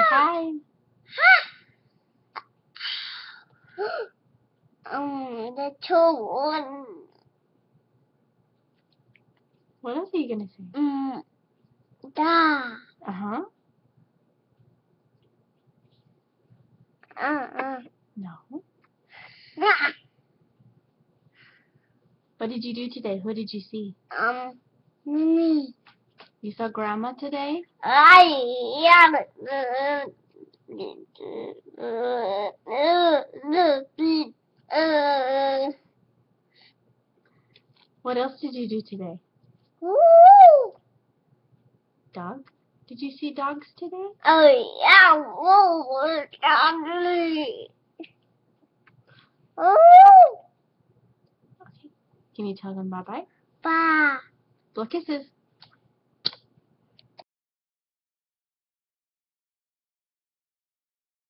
hi. The two one. What else are you gonna say? Da. Uh-huh. No. Da. What did you do today? Who did you see? Me. You saw Grandma today? What else did you do today? Dog? Did you see dogs today? Okay. Can you tell them bye-bye? Bye. Blow kisses.